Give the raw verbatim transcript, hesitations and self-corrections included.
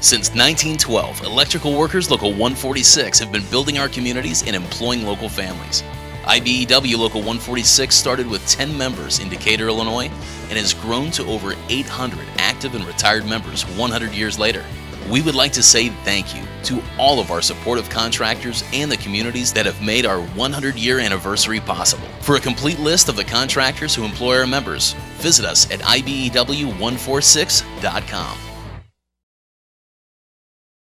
Since nineteen twelve, Electrical Workers Local one forty-six have been building our communities and employing local families. I B E W Local one forty-six started with ten members in Decatur, Illinois, and has grown to over eight hundred active and retired members one hundred years later. We would like to say thank you to all of our supportive contractors and the communities that have made our one hundred year anniversary possible. For a complete list of the contractors who employ our members, visit us at I B E W one forty-six dot com.